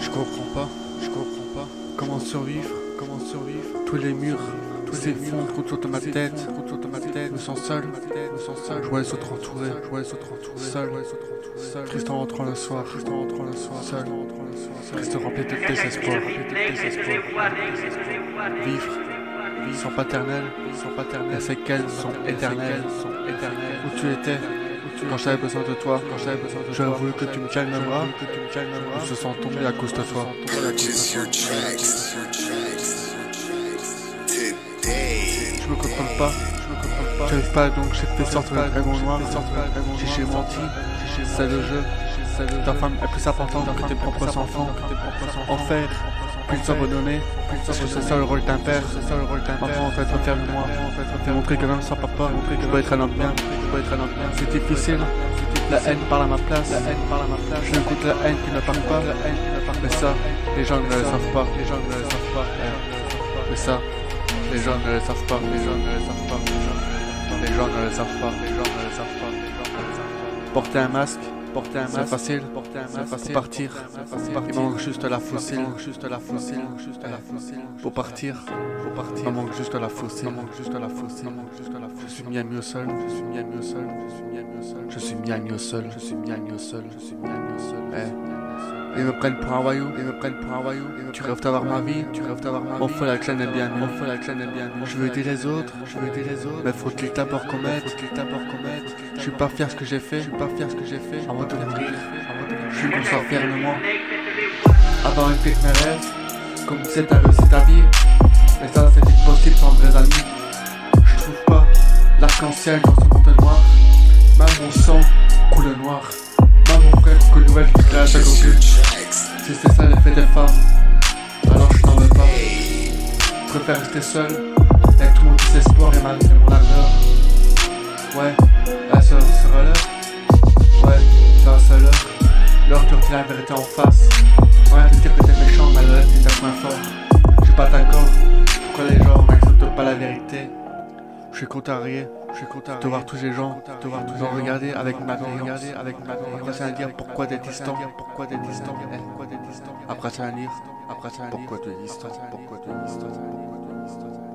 je comprends pas, comment survivre, tous les murs, tous s'effondrent autour de ma tête, je me sens seul, je voulais s'être entouré, seul, triste en rentrant le soir, seul, triste rempli de désespoir, vivre, sans paternel, les séquelles sont éternelles, où tu étais, quand j'avais besoin de toi, j'aurais voulu que tu me calmes le bras, je se sens tomber à cause de toi. Je me contrôle pas, j'arrive pas donc j'ai fait sortir le dragon noir, j'ai menti, c'est le jeu, ta femme est plus importante que tes propres enfants, enfer, plus abandonné, parce que c'est ça le rôle d'un père, maintenant en fait referme-moi, montrer que même sans papa, je peux être un homme bien, c'est difficile, la haine parle à ma place, je n'écoute la haine qui ne parle pas, mais ça, les gens ne le savent pas, mais ça, les gens ne le savent pas, Porter un masque, c'est facile, faut partir, il manque juste la fossile, faut partir, il manque juste la fossile, je suis bien mieux seul, je suis bien mieux seul, Ils me prennent pour un voyou, tu rêves d'avoir ma vie, on fait la clan est bien mieux, je veux aider les autres, mais faut-il d'abord commettre, je suis pas fier de ce que j'ai fait, avant de mourir, je suis conscient fier de moi, avoir une mes rêves, comme tu sais t'as réussi ta vie, mais ça c'est impossible sans vrais amis, je trouve pas l'arc-en-ciel dans ce monde noir, même mon sang coule noir. Mon frère, que nouvelle qui crée à chaque occupe. Si c'est ça l'effet des femmes, alors je t'en veux pas. Je préfère rester seul, avec tout mon désespoir et mon ardeur. Ouais, la seule sera l'heure. Ouais, ça sera l'heure. L'heure de dire la vérité en face. Ouais, de dire que t'es méchant, mais le reste est un point fort. Je suis pas d'accord, pourquoi les gens n'acceptent pas la vérité. Je suis contrarié, de voir tous les gens, nous en regarder avec ma après ça va dire pourquoi t'es distant, après ça va dire pourquoi tu es distant,